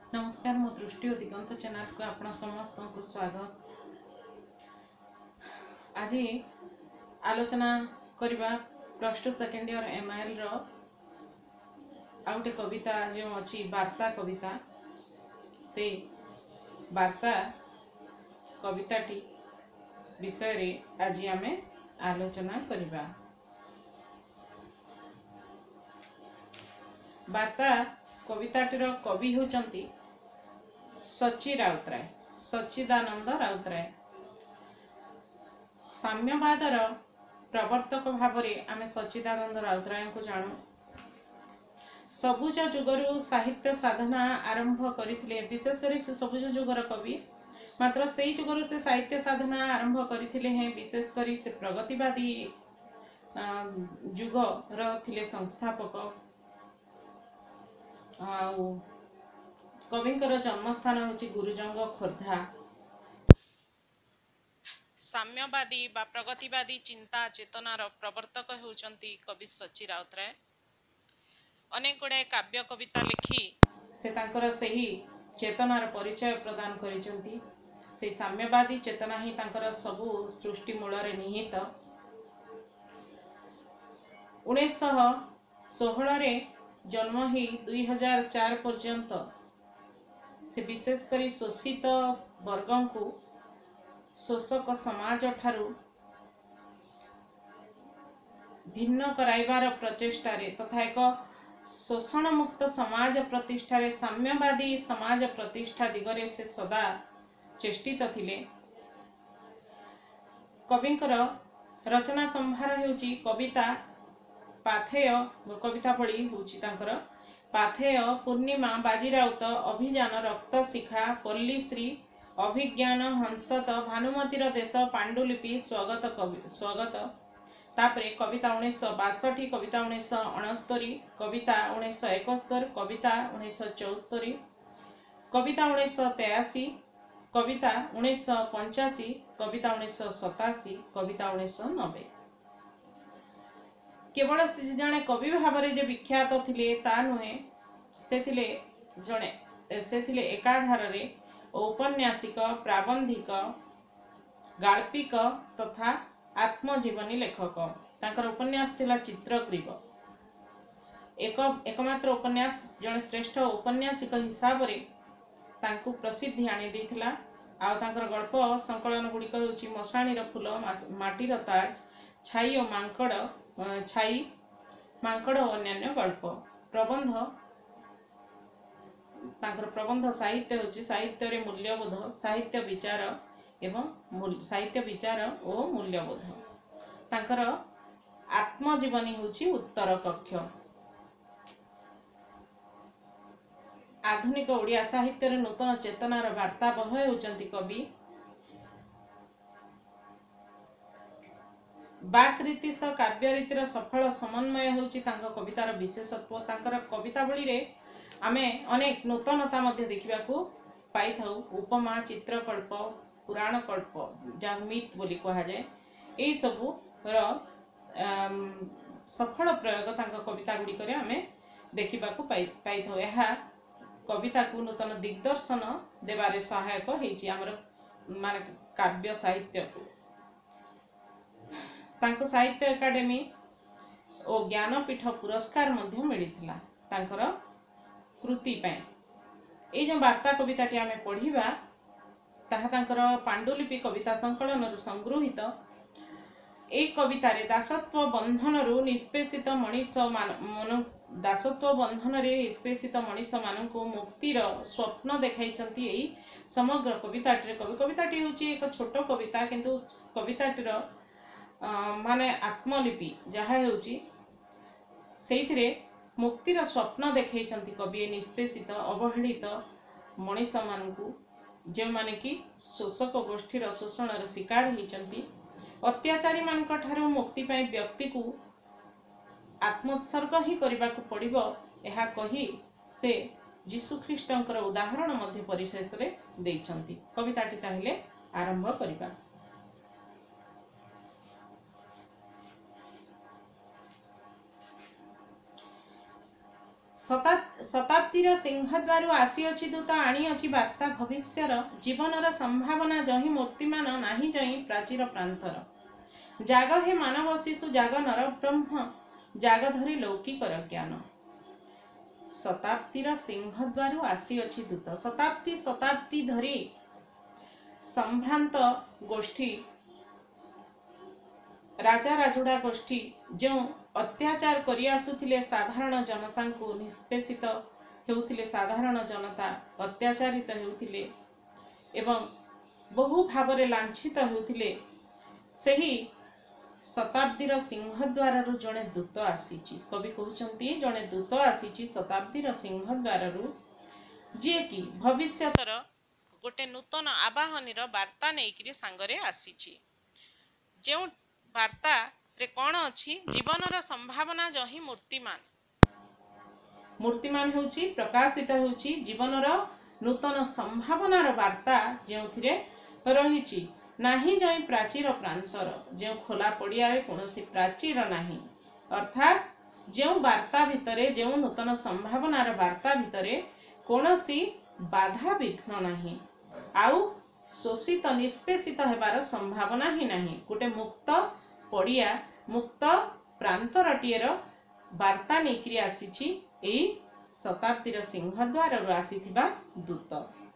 नमस्कार मो दृष्टि और दिगंत चैनल को आपण समस्त को स्वागत। आज आलोचना करबा plus two second year MIL रो आउटे कविता जो अच्छी वार्ता कविता से वार्ता कविताटी विषय रे आज आमे आलोचना करबा। वार्ता कविताटीर कवि होचंती सच्ची राउतराय, सच्चिदानंद राउतराय। साम्यवादर प्रवर्तक भावरे आमे सच्चिदानंद राउतराय को जानू। सबुज जुगरु साहित्य साधना आरंभ करथिले, विशेषकर से सबुज जुगर कवि, मात्र सेई जुगरु से साहित्य साधना आरंभ करथिले हैं। विशेषकर से प्रगतिवादी जुगर थिले संस्थापक। कविंकर जन्मस्थान होची गुरुजंग खोर्धा। साम्यवादी बा प्रगतिवादी चिंता चेतनार प्रवर्तक होउचंती कवि सच्ची राउतराय। अनेक गुड़ाए काव्य कविता लिखि से तांकर सही चेतनार परिचय प्रदान करिचंती। से साम्यवादी चेतना ही तांकर सबु सृष्टि मूलरे निहित। 1916 रे जन्म ही 2004 पर्यंत से विशेषकर शोषित वर्गों को शोषक समाज ठारू भिन्न कराइबार प्रचेष्टारे तथा एक शोषण मुक्त समाज प्रतिष्ठारे साम्यवादी समाज प्रतिष्ठा दिगरे से सदा चेष्टित थिले। कविंकर रचना संभार हेउची कविता पाथेय, कविता पढ़ी होउची तांकर पाथेय, पूर्णिमा, बाजीराउत, अभियान, रक्त शिखा, पल्लीश्री, अभिज्ञान, हंसत, भानुमतीर देश, पांडुलिपि, स्वागत तापरे कविता 1962, कविता 1969, कविता 1971, कविता 1974, कविता 1983, कविता 1985, कविता 1987, कविता 1990। केवल जड़े कवि भाव जे विख्यात थिले ता नुहे, से थिले एकाधार रे औपन्यासिक, प्राबंधिक, गाल्पिक तथा आत्मजीवनी लेखक। तांकर उपन्यास थिला चित्रग्रीव, एकमात्र उपन्यास। जड़े श्रेष्ठ उपन्यासिक हिसाब रे तांकु प्रसिद्धि आनी देथिला। आ तांकर गल्प संकलन गुड़िक होची मशाणीर फूल, माटीर ताज, छाई और मांकड़ और अन्यान्य गल्प। प्रबंध, तांकर प्रबंध साहित्य होची साहित्य रे मूल्यबोध, साहित्य विचार और मूल्यबोध। तांकर आत्मजीवनी होची उत्तर कक्ष। आधुनिक ओडिया साहित्य रे नूतन चेतनार वार्ता बह होचंती कवि। बाक रीति सह काव्य रीतिर सफल समन्वय होची तांकर कवितार विशेषत्व। तांकर कवितावली रे आमे अनेक नूतनता मध्य देखिबा को पाई थाउ। उपमा, चित्रकल्प, पुराण कल्प, जा मिथ बोली कहा जाए, एई सबु रो सफल प्रयोग तांकर कविता गुडी करे आमे देखिबा को पाई थाउ। एहा कविता को नूतन दिग्दर्शन देबारे सहायक हेची हमर माने काव्य साहित्य को। तांको साहित्य एकाडेमी और ज्ञानपीठ पुरस्कार मध्य मिलिथिला तांकर कृति पे। ए जो वार्ता कविताटी आमे पढ़िबा ताहा तांकर पांडुलिपि कविता संकलन रु संगृहित। ए कविता रे दासत्व बंधन रु निष्पेषित मनीष दासत्व बंधन रे निष्पेषित मनीष माननको मुक्तिर स्वप्न देखाइचंती। एई समग्र कविताटी कविताटी होची एक छोट कविता, किंतु कविताटीर माने आत्मलिपि जहा हेउची सेइथिरे मुक्तिर स्वप्न देखाइचंती कवि। निष्पेषित अवहेलित मनीष मानकु जे माने कि शोषक गोष्ठीर शोषणर शिकार होइचंती। अत्याचारी मानक ठारू मुक्ति पाई व्यक्ति को आत्मोत्सर्ग ही करिबाकु पड़िबो, एहा कही से जीशु ख्रीष्टंकर उदाहरण मध्य परिशेष रे देइचंती। कविताटी ताहिले आरंभ करिबा। शताब्दीर सिंहद्वार आसी अछि दूत आनी अछि वार्ता भविष्यर जीवनर संभावना जहि मूर्तिमान नाही जहि प्राचीर प्रांतर जाग हे मानव शिशु जाग नर ब्रह्म जाग धरी लौकिकर ज्ञान। शताब्दीर सिंहद्वार आसी अछि दूत शताब्दी शताब्दी धरी संभ्रांत गोष्ठी राजा राजुड़ा गोष्ठी जो अत्याचार करि आसुथिले साधारण जनता को निष्पेषित हेउथिले साधारण जनता अत्याचारित हेउथिले एवं बहु भावरे लांछित हेउथिले सही शताब्दीर सिंहद्वार जड़े दूत आसीची। कवि कहउचंती जड़े दूत आसीची शताब्दीर सिंहद्वार जी कि भविष्यतर गोटे नूतन आवाहनीर वार्ता नेइकिरी सांगरे आसीची। जो वार्ता रे कौन अच्छी जीवनर संभावना जही मूर्तिमान मूर्तिमान होची प्रकाशित होची जीवनर नूतन संभावनार वार्ता जो रही नाही जही प्राचीर प्रांतर जो खोला पड़िया कौनसी प्राचीर नाही अर्थात जो वार्ता भितरे जो नूतन संभावनार वार्ता भितरे कौनसी बाधा विघ्न नाही आउ शोषित निष्पेषित हेबार संभावना ही नाही गोटे मुक्त पड़िया मुक्त प्रांतरटीर वार्ता नेकरी आसीची एई शताब्दीर सिंहद्वार आसीथिबा दूत।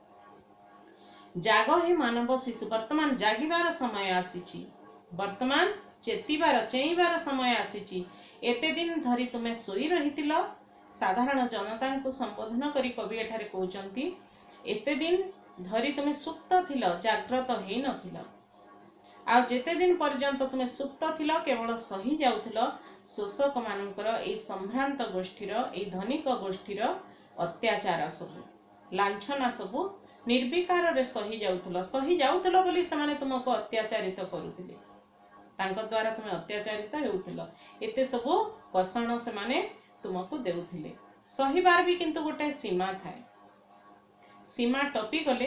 जाग हे मानव शिशु वर्तमान जागिबार समय आसीची वर्तमान चेतिबार चेईबार समय आसीची एते दिन धरी तुमे सोई रहितिल साधारण जनता को संबोधन करी कवि एठारे कहउचंती एते दिन धरी तुमे सुप्त थिल जाग्रत हेई नथिल आ जेते दिन पर्यंत तुमे सुप्त थिल केवल सही जाउथिल शोषक मानकर ए संभ्रांत गोष्ठीर ए धनिक गोष्ठीर अत्याचार सब लांछना सब निर्विकार रे सही जाउथिल बोली समाने तुमको अत्याचारित करूथिले तांको द्वारा तुमे अत्याचारित हेउथिल एते सब कषण से माने तुमको देउथिले सहीबार भी किंतु गोटे सीमा थाए सीमा टपी गले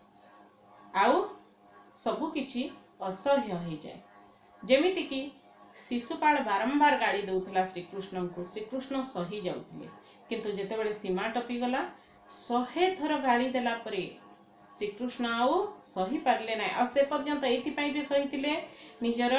आउ सबु किछि असह्य हो जाए जेमिति कि शिशुपाल बारंबार गाड़ी दउथिला श्रीकृष्ण को श्रीकृष्ण सही जाउथिले किंतु जेतेबेले सीमा टपी गला 100 थर गाड़ी देला परे श्रीकृष्ण आउ सही पारले ना आ से पर्यंत एथि पई भी सही थिले निजर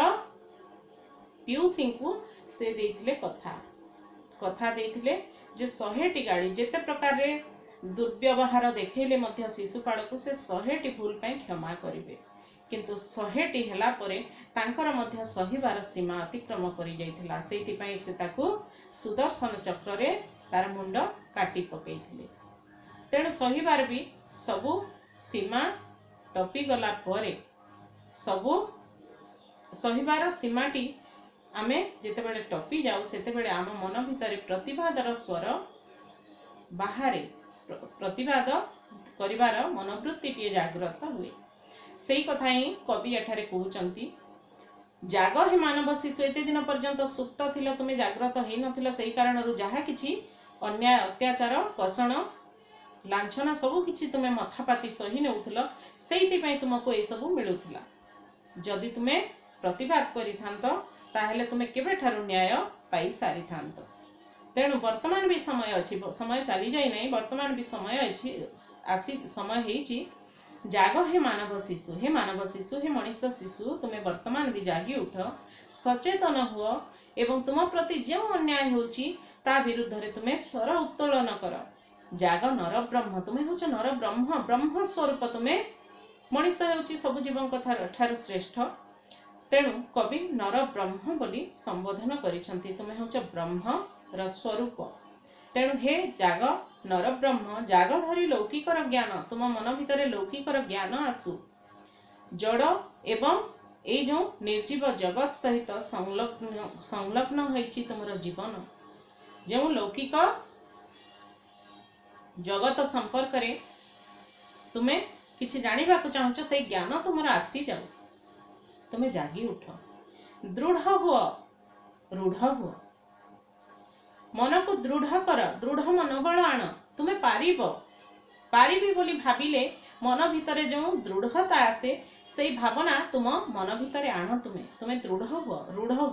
पियूसी को से देथिले कथा देथिले जे 100 टी गाड़ी जेते प्रकार रे दुर्व्यवहार देखेले मध्य शिशुपाल को से 100 टी भूल पई क्षमा करिवे किंतु 100 टी हेला परे तांकर मध्य सहीबार सीमा अतिक्रम करि जाइथिला सेति पई से ताकू सुदर्शन चक्र रे तार मुंड काटी पकेइथिले तेणु सहीबार भी सबु सीमा टपी गला परे सबु सहीबार सीमाटी आमे जेतेबेले टपी जाऊ सेतेबेले आम मन भितरे प्रतिवादर स्वर बाहरे प्रतिवाद करिवार मनोवृत्ति जागृत हुए सेई कथा ही कवि एठारे कहउचंती जाग हे मानव शिशु एते दिन पर्यंत सुप्त थिल तुमे जागृत हेई नथिल सेई कारणरु जहा किछि अन्याय अत्याचार कषण लांछना सबु किछि तुमे मथापाती सही नेउथिल सेइति पई तुमको ए सबु मिलुथिला जदि तुमे प्रतिवाद करिथांत ताहेले तुमे केबे ठारु न्याय पाई सारिथांत तेणु वर्तमान भी समय अछि समय चली जाई नै वर्तमान भी समय अछि आसी समय हेछि जाग हे मानव शिशु हे मनुष्य शिशु तुम्हें वर्तमान भी जागी उठ सचेतन हुओ एवं तुम प्रति जो अन्याय होची ता विरुद्ध रे तुम्हें स्वर उत्तोलन कर जाग नर ब्रह्म तुम्हें होच नर ब्रह्म ब्रह्म स्वरूप तुम्हें मनुष्य होची सब जीवन ठारू श्रेष्ठ तेणु कवि नर ब्रह्म बोली संबोधन करिसंती तुम्हें होच ब्रह्म र स्वरूप तेणु हे जाग नर ब्रह्म जाग धरी लौकिकर ज्ञान तुम मन भितर लौकिकर ज्ञान आसु जड़ एवं ए जो निर्जीव जगत सहित संलग्न होइछि तुमर जीवन जो लौकिक जगत संपर्क रे तुमे किछि जानिबा को चाहछ से ज्ञान तुमर आसी जाऊ तुमे जागी उठ दृढ़ हुओ रूढ़ हुओ मन को दृढ़ कर दृढ़ मनोबल आण तुम्हें पारिबी बोली भाविले मन भितरे जो दृढ़ता आसे से भावना तुम मन भितरे आण तुम्हें दृढ़ हुओ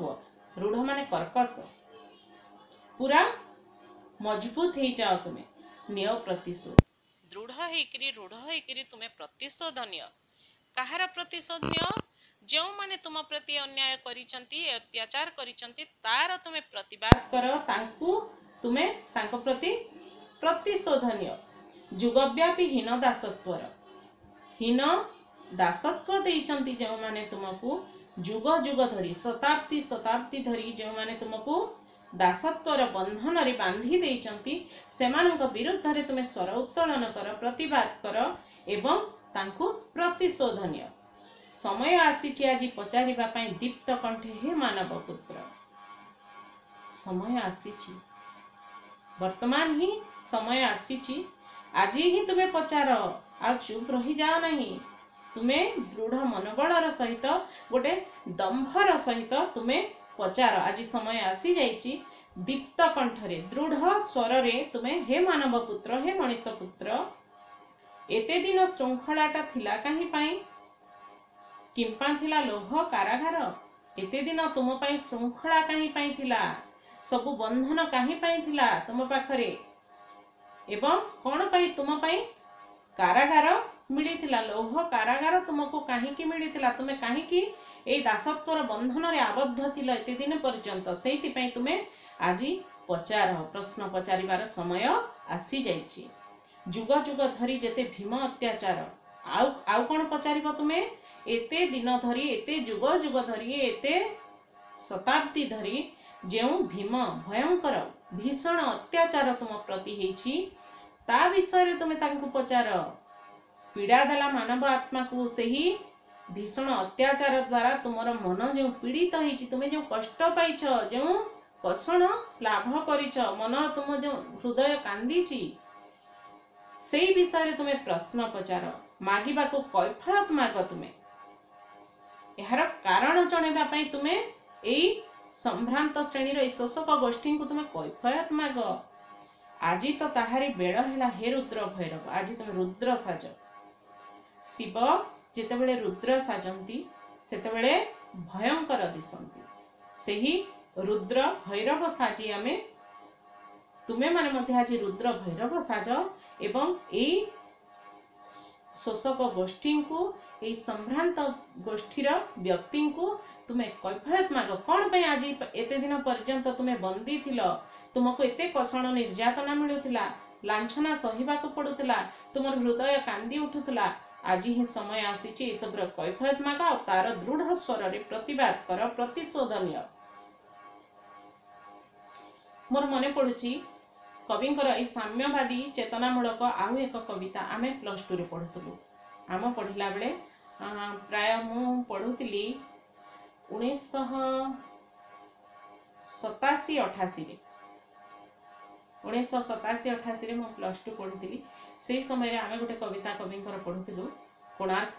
रूढ़ माने कर्कश पूरा मजबूत हो जाओ तुम्हें नियो प्रतिशोध दृढ़ होइकरी रूढ़ होइकरी तुमे प्रतिशोध नियो कहार प्रतिशोध नियो जो माने तुम प्रति अन्याय करिसंती अत्याचार करिसंती तार तुमे प्रतिवाद करो तांकु तुमे तांको प्रति प्रतिशोध नियो जुगव्यापी हीन दासत्वर हीन दासत्व देइचंती जो माने तुमको जुग जुग धरी शताब्दी शताब्दी धरी जो माने तुमको दासत्वर बंधन रे बांधी देइचंती सेमानक विरुद्ध रे तुमे स्वर उत्तोलन कर प्रतिवाद कर एवं तांकु प्रतिशोध नियो समय आसीची आज पचारिबा पई दीप्त कंठे हे मानव पुत्र समय आसीची वर्तमान ही समय आसीची आज ही तुम्हें पचार आ चुप रही जाओ नहीं तुम्हें दृढ़ मनोबलर सहित गोटे दंभर सहित तुम्हें पचार आज समय आसी जाइची दीप्त कंठरे दृढ़ स्वर रे तुम्हें हे मानव पुत्र हे मनीष पुत्र एते दिन श्रृंखलाटा थिला काहे पाई किंपा थिला लोभ कारागार एते दिन तुम पाई श्रृंखला काहे पाई थिला सबु बंधन काहे पाई थिला तुम पाखरे एवं कौन पाई तुम पाई कारागार मिलिथिला लोभ कारागार तुमको काहीकि मिलिथिला तुमे काहीकि ए दासत्वर बंधन रे आबद्ध थिला एते दिन पर्यंत सेति पई तुमे आज पचार प्रश्न पचारिबार समय आसी जाइछि जुग जुग धरी जेते भीम अत्याचार आउ कौन पचारिबो तुमे एते दिन धरी एते जुग जुग धरी एते शताब्दी धरी जेउ भीम भयंकर भीषण अत्याचार तुम प्रति हेछि ता विषय तुमे तांकु पचार पीड़ा देला मानव आत्मा को सही भीषण अत्याचार द्वारा तुमर मन जो पीड़ित हेछि तुमे जो कष्ट पाइछ जो कषण लाभ करिछ मन तुम जो हृदय कांदीछि सेही विषय तुमे प्रश्न पचार मागिबा को कैफियत माग तुमे एहार कारण जणेबा पई तुमे एई संभ्रांत श्रेणी शोषक गोष्ठी को तुम्हें कैफियत माग आज तो ताहारी बेड़ है हे रुद्र भैरव आज तुम रुद्र साज शिव जितेबले रुद्र साजंती सेतेबले भयंकर दिसंती सेही रुद्र भैरव साजी आमे तुमे माने मध्य आज रुद्र भैरव साज एवं ए शोषक गोष्ठी को यही संभ्रांत गोष्ठीर व्यक्ति को तुम्हें कैफियत माग कौन पे आज एते दिन पर्यंत तुम्हें बंदी थिलो तुमको एते कषण निर्यातना मिलुथिला लांछना सहिबाको पडुथिला तुमर हृदय कांदी उठुथिला आज ही समय आसीची ए सब कैफियत माग और तार दृढ़ स्वर रे प्रतिवाद कर प्रतिशोध नियो मोर मने पडुची कविंकर ए साम्यवादी चेतनामूलक आउ एक कविता आमे +2 रे पढुथुलु आम पढ़िला बेले प्राय मु पढ़ुतिली 1987-88 रे 1987-88 रे मु +2 पढ़ुतिली से समय रे आमे गोटे कविता कविंकर पढ़ुतिलु कोणार्क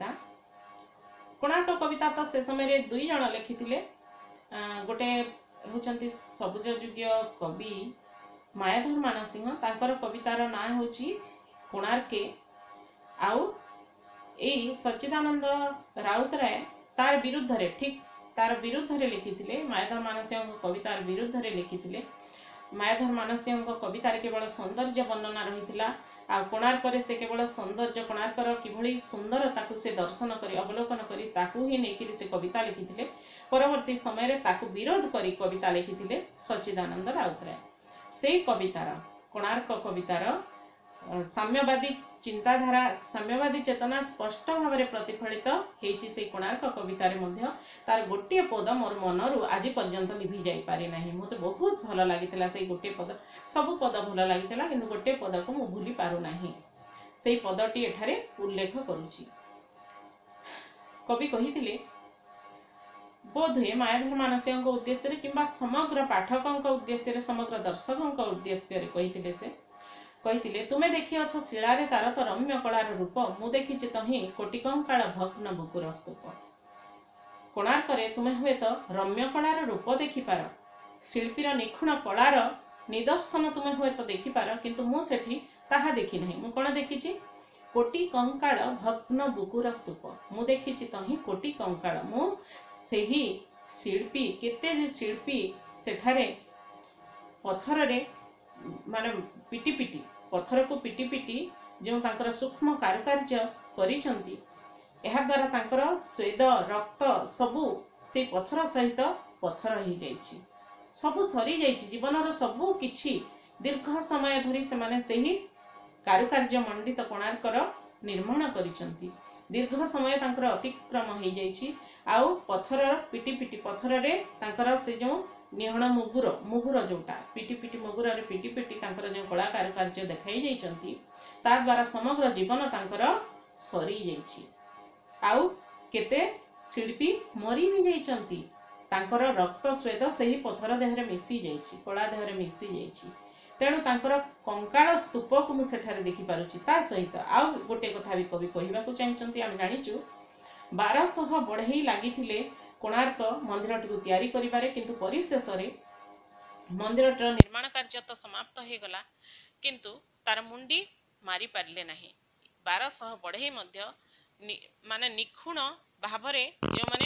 कविता तो से समय रे दुई जण लिखिथिले गोटे होचंती सबुज युगीय कवि मायाधर मानसिंह तांकर कवितार ना होची कोणार्के आउ ए सच्चिदानंद राउतराय तार विरुद्ध रे ठीक तार विरुद्ध रे लिखिथिले मायाधर मानसिंह कवितार विरुद्ध रे लिखिथिले मायाधर मानसिंह कवितार केवल सौंदर्य वर्णना रहिथिला आ कोणार्क रे से केवल सौंदर्य कोणार्कर किभଳି सुंदर ताकु से दर्शन करी अवलोकन करी ताकु ही नेकिरी से कविता लिखिथिले परवर्ती समय रे ताकु विरोध करी कविता लिखिथिले सच्चिदानंद राउतराय से कवितार कोणार्क कवितार साम्यवादी चिंताधारा साम्यवादी चेतना स्पष्ट भाव में प्रतिफलित हेछि से कोणार्क कवितार मध्य तार गोटे पद मोर मनरु आज पर्यंत लिभि जाई पारे नाही मते बहुत भल लागितला से गोटे पद सब पद भल लागितला किंतु गोटे पद को मु भूली पारु नाही से पदटी एठारे उल्लेख करूछि कवि कहिथिले बोधे मायाधर मानसिंह उद्देश्य किंबा समग्र पाठकों उद्देश्य समग्र दर्शकों उद्देश्य कहिथिले से कहिथिले तुमे देखि अछ शिलारे तार तो रम्य कलार रूप मु देखिछि तहि कोटि कंकाळ भग्न बुकुर स्तूप कोणार्क रे तुमे हुए तो रम्य कलार रूप देखि पार शिल्पीर निखुण कलार निदर्शन तुमे हुए तो देखि पार किंतु मु सेठी ताहा देखि नहीं मु कोन देखिछि कोटि कंकाळ भग्न बुकुर स्तूप मु देखिछि तहि कोटि कंकाळ मु सेही शिल्पी केते जे शिल्पी सेठारे पत्थर रे माने पिटी पिटी पत्थर को पिटी पिटी जो तांकर सूक्ष्म कारुकार्य करिसंती एहा द्वारा तांकर स्वेद रक्त सबू से पत्थर सहित पत्थर ही जाइछि सबू सरी जाइछि जीवनर सबू किछि दीर्घ समय धरी से माने सेही कारुकार्य मंडित कोणार्कर निर्माण करिसंती दीर्घ समय तांकर अतिक्रम हो जाइछि आउ पत्थर पिटी पिटी पत्थर रे तांकर से जो निहण मुगुर मुगुर जोटा पिटी पिटी मुगुर रे पिटी पिटी तांकर जो कला कारुकार्य देखाई जाइसंती ता द्वारा समग्र जीवन तांकर सरी जाइछि आउ केते शिल्पी मरी भी जाइसंती तांकर रक्त स्वेद सही पत्थर देहरे मिसी जाइछि कला देहरे मिसी जाइछि तेणु तांकर कंकाल स्तूप को मु सेठारे देखि पारुछि ता सहित आउ गोटे कथा भी कवि कहिबाकू चाहिसंती आम जानिछु 1200 बढेई लागिथिले कोणार्क मंदिरटी को तैयारी करिबारे किंतु परिशेष रे मंदिरटर निर्माण कार्य तो समाप्त हो गला किंतु तार मुंडी मारी पारले नाही 1200 बढेई मध्य माने निखुण भावरे जो माने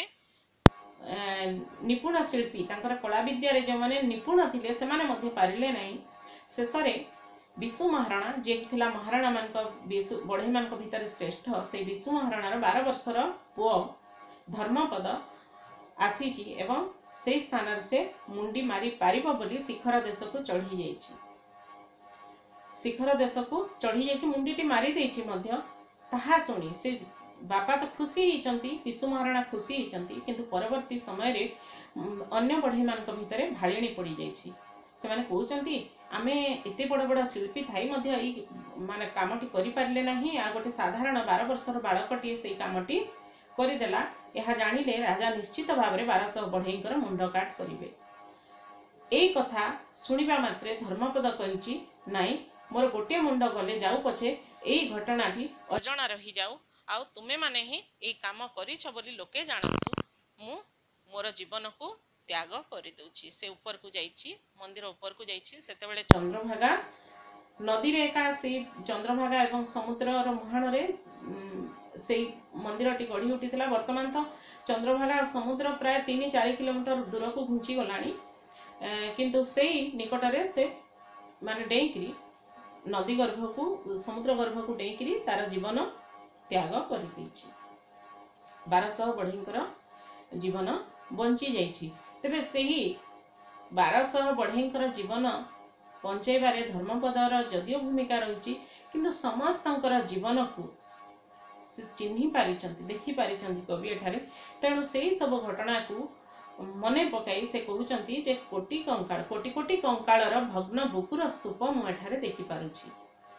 निपुण शिल्पी तांकर कला विद्या रे जो माने निपुण थिले से माने मध्य पारिले नाही शेष रे विशु महाराणा जे थिला महाराणा मानक विशु बढेई मानक भितर श्रेष्ठ से विशु महाराणार 12 वर्षर पुओ धर्मपद आसीची एवं से स्थान से मुंडी मारी पारिबो बोली शिखर देश को चढ़ी जाइछि शिखर देश को चढ़ी जाइछि मुंडीटी मारी देइछि मध्य ताहा सुनी से बापा तो खुशी होइचंती विशु महाराणा खुशी होइचंती किंतु परवर्ती समय रे अन्य बढेई मानक भितरे भाळिणी पड़ी जाइछि से माने कहउचंती आमे एते बड़ बड़ शिल्पी थाई मध्य ई माने कामटी करि पारले नाही आ गोटे साधारण 12 वर्षर बालकटी से कामटी करिदेला यह जानिले राजा निश्चित भाव में 1200 बढेईकर मुंड काट करिवे एई कथा सुनिबा मात्रे धर्मपद कहिछि नाई मोर गोटे मुंड गले जाऊ पछे एई घटनाटी अजणा रही जाऊ आउ तुमे माने ही एई काम करिछ बोली लोके जानतु मु मोर जीवन को त्याग करि दउछि से ऊपर को जाइछि मंदिर ऊपर को जाइछि सेतेबेले चंद्रभागा नदी रे एका से चंद्रभागा एवं समुद्र मुहाण रे से मंदिरटी गढ़ी उठिथिला वर्तमान तो चंद्रभागा समुद्र प्राय 3-4 किलोमीटर दूर को घुंची गलानी किंतु सेई निकटरे से माने डेइकरी नदी गर्भ को समुद्र गर्भ को डेइकरी तार जीवन त्याग करि दैछि 1200 बढेईकर जीवन बंची जाइछि तेबे सेही 1200 बढेईकर जीवन पंचेबारे धर्मपदर जदियो भूमिका रही किंतु समस्तंकर जीवन को से चिन्ही पारिचंती देखि पारिचंती कवि एठारे तेणु सेही सब घटना को मने पकाई से कहउचंती जे कोटि कोटि कंकाळर भग्न बुकुर स्तूप मु एठारे देखि पारुछि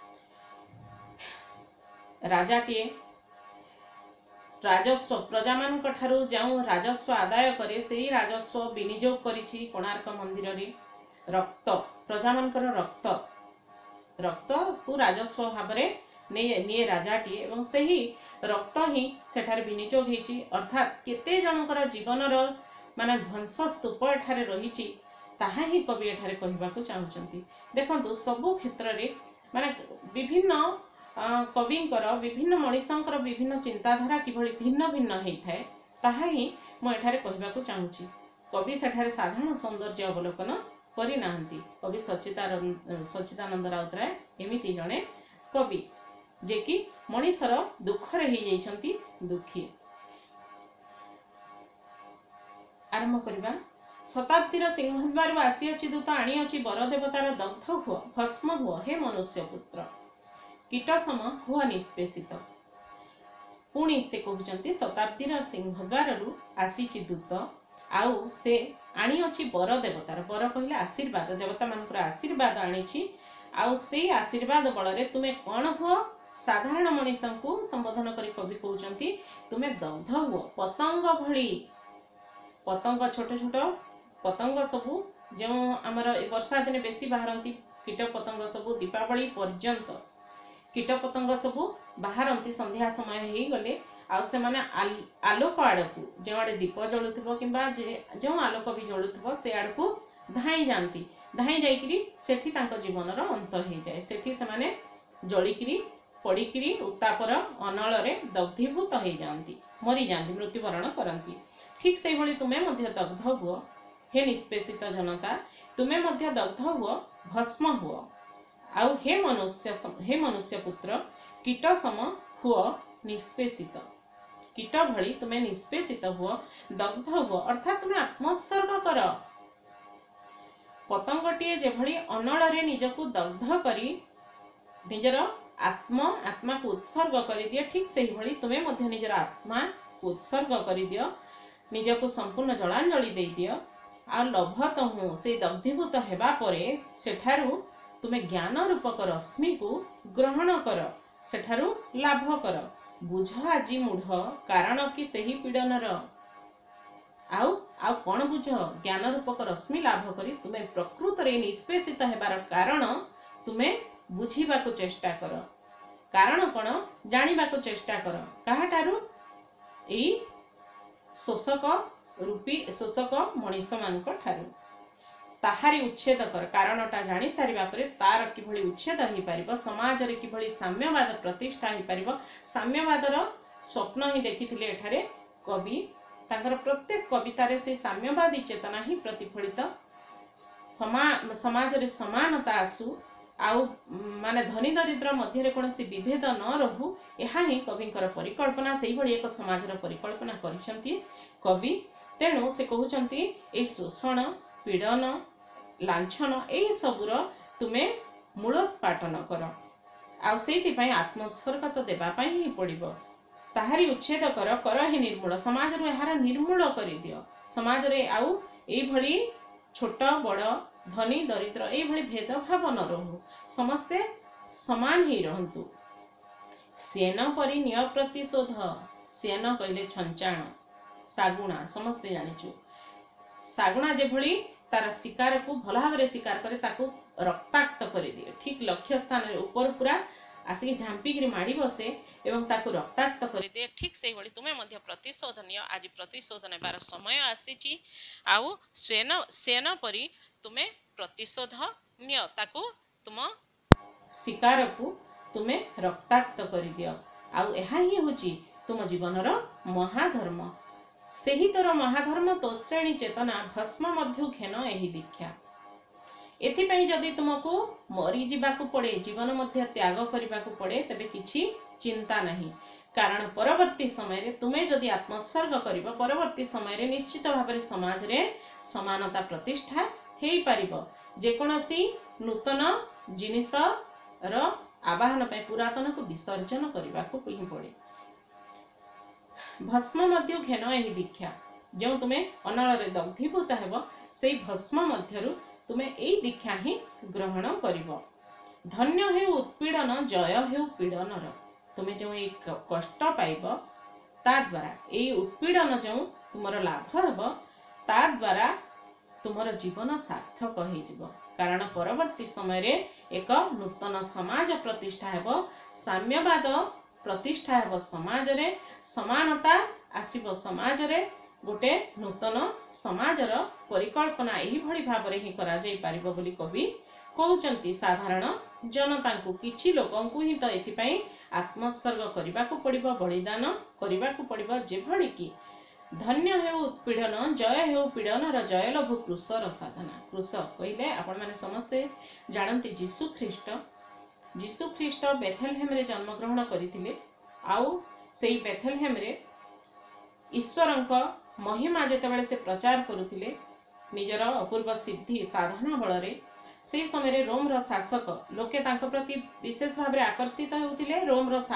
राजाटिए राजस्व प्रजा मान ठारू जाऊँ राजस्व आदाय करे सेही राजस्व विनियोग करिछि कोणार्क मंदिर रे रक्त प्रजा मानकर रक्त रक्त को राजस्व भाव में निये राजाटी एवं सही रक्त ही सेठार विनियोग होइछि अर्थात केते जनकर जीवनर माने ध्वंस स्तूप एठारे रहिछि ताहा ही कवि एठारे कहिबाकू चाहुचंती देखंतु सबु क्षेत्र रे माने विभिन्न कविंकर विभिन्न मनीषंकर विभिन्न चिंताधारा किभଳି भिन्न भिन्न होइथाय ताहा ही मु एठारे कहिबाकू चाहुछि कवि सेठारे साधारण सौंदर्य अवलोकन करि नाहंती कवि सच्चिदानंद राउतराय एमिति जणे कवि जे कि मनीषर दुख रे ही जाइछंती दुखी आरंभ करबा शताब्दीर सिंहद्वार आसी अछि दूत आनी अछि बर देवतार दग्ध हुआ भस्म हुआ हे मनुष्य पुत्र कीट सम हुआ निष्पेषित पुणी से कहउचंती शताब्दीर सिंहद्वार रु आसी दूत आउ से आनी अछि बर देवतार बर कहले आशीर्वाद देवता मानकर आशीर्वाद आनी आउ से आशीर्वाद बल रे तुमे कौन हुआ साधारण मनीषों को संबोधन करी कवि कहउचंती तुमे दग्ध हुआ पतंग भली पतंग छोट छोट पतंग सबू जो आमर वर्षा दिन बेसी बाहरती कीट पतंग सबू दीपावली पर्यंत कीट पतंग सबू बाहरती संध्या समय ही गले आ से माने आलोक आड़ को जो आड़े दीप जलुथबो किंबा जो आलोक भी जलुथबो से आड़ को धाई जानती धाई जाइकरी सेठी तांको जीवनर अंत हो जाए सेठी से माने जलिकरी पड़िकरी उत्तापर अनल रे दग्धीभूत हो जाती मरी जाती मृत्युवरण करती ठीक से भली तुमे मध्य दग्ध हुओ हे निष्पेषित जनता तुमे मध्य दग्ध हुओ भस्म हुओ आउ हे मनुष्य पुत्र कीट सम हुओ निष्पेषित। कीट भली तुम्हें निष्पेषित हुओ, दग्ध हुओ, अर्थात तुम्हें आत्मोत्सर्ग कर। पतंगटीए जेभली अनଳରେ निजକୁ दग्ध करी निजर आत्मा को उत्सर्ग कर दिए, ठीक से भली तुम्हें मध्य निजर आत्मा को उत्सर्ग कर दियो, निजको संपूर्ण जलांजलि दे दियो। आ लभत हूँ से दग्धीभूत हेबा परे सेठारु तुम्हें ज्ञान रूपक रश्मि को ग्रहण कर, सेठारु लाभ कर। बुझ आजी मूढ़ कारण कि सही पीड़नर। आउ आउ कौन बुझ, ज्ञान रूपक रश्मि लाभ करी तुम्हें प्रकृत रे निष्पेषित हेबार कारण तुम्हें बुझीबा को चेष्टा कर। कारण कौन जानिबा को चेष्टा कर। काहाठारु एई शोषक रूपी शोषक मनीष मानक ठारु ताहारी उच्छेद कर। कारणटा जानी सारिबा परे तार किभली उच्छेद हो पारिबो, समाज रे किभली साम्यवाद प्रतिष्ठा हो पारिबो। साम्यवादर स्वप्न ही देखिथिले एठारे कवि। तांकर प्रत्येक कवितारे से साम्यवादी चेतना ही प्रतिफलित। समाज रे समानता आसु, आउ माने धनी दरिद्र मध्य रे कोनोसी विभेद न रहू, एहा ही कविंकर परिकल्पना। सेही भली एक समाजर परिकल्पना करिसंती कवि। तेणु से कहउचंती ए शोषण पीड़न लांछन एई सबुर तुमे मूलोत्पाटन कर। आउ सेति पई आत्मोत्सर्ग तो देबा पई ही पड़िबो। ताहारी उच्छेद कर, कर ही निर्मूल। समाज रो एहार निर्मूल करि दियो। समाज रे आउ एई भली छोट बड़ धनी दरिद्र एई भली भेदभाव न रहू, समस्ते समान ही रहंतु। सेन परि निय प्रतिशोध। सेन कहले छंचाण, सागुणा समस्ते जानिचु। सागुणा जेभली तार शिकार को भल भाव रे शिकार करे, ताकू रक्ताक्त करि दिए। ठीक लक्ष्य स्थान रे ऊपर पूरा आसिक झांपिकी माड़ी बसे एवं ताकू रक्ताक्त करि दिए। ठीक से भली तुमे मध्य प्रतिशोध नियो। आज प्रतिशोध नेबार समय आसीची। आउ सेन परि तुमे प्रतिशोध नियो, ताकू तुम शिकार को तुमे रक्ताक्त करि दियो। आउ एहा ही होची तुम जीवनर महाधर्म। सेही तोर महाधर्म तो श्रेणी चेतना भस्म मध्य घेन एही दीक्षा। एथिपई जदि तुमको मरी जीवाकू पड़े, जीवन मध्य त्याग करिबाकू पड़े, तबे किछि चिंता नहीं। कारण परवर्ती समय रे तुमे जदि आत्मोत्सर्ग करिबो, परवर्ती समय रे निश्चित भाव रे समाज रे समानता प्रतिष्ठा हेई पारिबो। जे कोनोसी नूतन जिनिस रो आवाहन पय पुरातन को विसर्जन करिबाकू ही पड़े। भस्म मध्य घेन एही दीक्षा। जो तुमे अनल रे दग्धीभूत हेबो, सेई भस्म मध्यरु तुमे एई दीक्षा ही ग्रहण करिबो। धन्य हेउ उत्पीड़न, जय हेउ पीड़नर। तुमे जो एई कष्ट पाइबो, ता द्वारा एई उत्पीड़न जो तुमर लाभ हेबो, ता द्वारा तुमर जीवन सार्थक हो जिवो। कारण परवर्ती समय रे एक नूतन समाज प्रतिष्ठा हेबो, साम्यवाद प्रतिष्ठा हेबो समाज रे, समानता आसीबो समाज रे। गोटे नूतन समाजर परिकल्पना एही भली भाव रे ही करा जाई पारिबो बोली कवि कहउचंती। साधारण जनता को किछि लोकंकु ही तो एथिपई आत्मोत्सर्ग करिबाकू पड़िबो, बलिदान करिबाकू पड़िबो। जेभली कि धन्य हेउ उत्पीड़न, जय हेउ पीड़नर, जय लभु कृशर साधना। कृश कहिले आपण माने समस्ते जानती जीशु ख्रीष्ट। जीशु ख्रीष्ट बेथेलहेम रे जन्म ग्रहण करिथिले। आउ सेई बेथेलहेम रे ईश्वरंक महिमा जेतेबेले से प्रचार करुथिले निजर अपूर्व सिद्धि साधना बल रे, से समय रे रोम रो शासक लोके तांको प्रति विशेष भाव रे आकर्षित होउथिले। रोम रो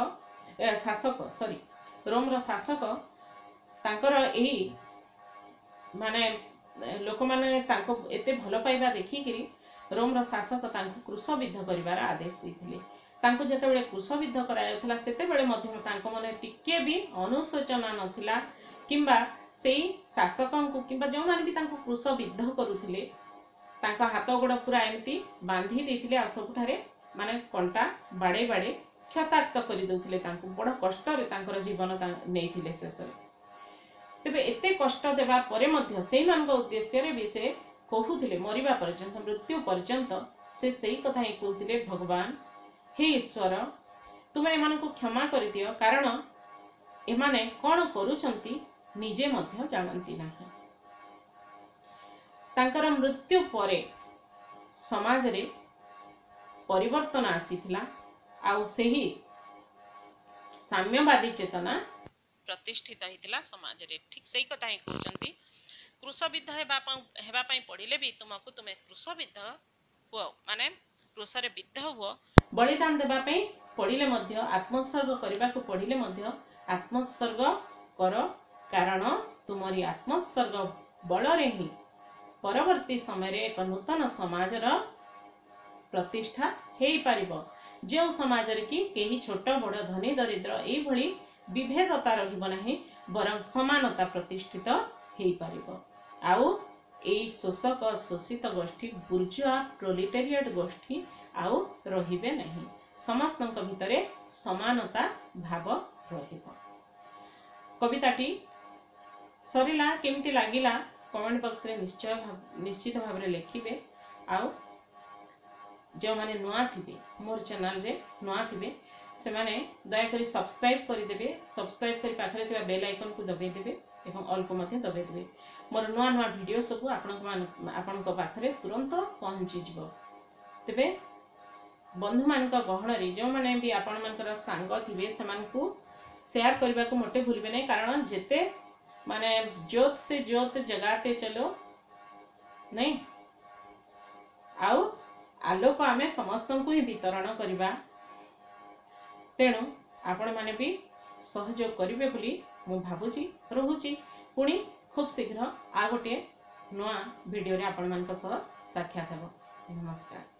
रोम रो शासक तांकर एही माने लोक माने तांको एते भल पाइबा देखिकिरी रोम रो शासक तांको क्रूशबिद्ध करिवार आदेश दैथिले। तांको जेतेबेले क्रूशबिद्ध करायाउथला सेतेबेले मध्य तांको मने टिके भी अनुशोचना नथिला, किंबा सेई शासकंकु किंबा जो माने भी तांको क्रूशबिद्ध करुथिले तांको हाथ गोड़ पूरा एमती बांधी देथिले। आ सबुठारे माने कंटा बाड़े बाड़े क्षताक्त करि दउथिले। तांको बड़ कष्ट रे तांकर जीवन नेइथिले शेषरे। तेबे एते कष्ट देबा परे मध्य सेई मानक उद्देश्य रे भी से कहूथिले, मरिबा पर्यंत मृत्यु पर्यंत से सेई कथा ही कहूथिले, भगवान हे ईश्वर तुमे एमानकु क्षमा करि दियो, कारण एमाने कोन करूछंती निजे मध्य जानंती नाही। तांकर मृत्यु परे समाज रे परिवर्तन आसीथिला आउ सेही साम्यवादी चेतना प्रतिष्ठित होइतिला समाज रे। ठीक सही कथा ही कहउचंती कृषविद्ध हेबा पई पढ़िले भी तुमको तुमे कृषविद्ध हुओ माने कृषरे विद्ध हुओ बलिदान देबा पई पढ़िले मध्य आत्मोत्सर्ग करबा को पढ़िले मध्य आत्मोत्सर्ग कर कारण तुमरी आत्मोत्सर्ग बल रे ही परवर्ती समय रे एक नूतन समाजर प्रतिष्ठा हेई पारिबो। जो समाज रे कि केही छोट बड़ धनी दरिद्र एई भली विभेदता रहिबो नाही बरं समानता प्रतिष्ठित हेई पारिबो। आउ एई शोषक शोषित गोष्ठी बुर्जुआ प्रोलेटेरिएट गोष्ठी आउ रहिबे नहीं। समस्तक भितरे समानता भाव रहिबो। कविताटी सरिला केमती लागिला कमेंट बॉक्स रे निश्चित भाव रे लिखिबे। आउ जो माने नुआ थिबे मोर चैनल रे नुआ थिबे से माने दया करी सब्सक्राइब करि देबे। सब्सक्राइब करी पाखरे थिबा बेल आइकन को दबाई देबे एवं ऑल को मध्ये दबाई देबे। मोर नुआ नुआ वीडियो सब आपनक पाखरे तुरंत पहुंची जिवो। तबे बंधु मान गहण रे जो माने भी आपण मानकर सांग थिबे समान को शेयर करबा को मोटे भूलबे नहीं कारण जेते माने जोत से जोत जगाते चलो नहीं आउ आलोक आमे समस्त को ही वितरण करबा। तेणु आपण माने भी सहयोग करिवे बोली मु भाबुची रहूची। पुणी खूब शीघ्र आ गोटे नुआ वीडियो रे आपण मान सह साक्षात हेबो। नमस्कार।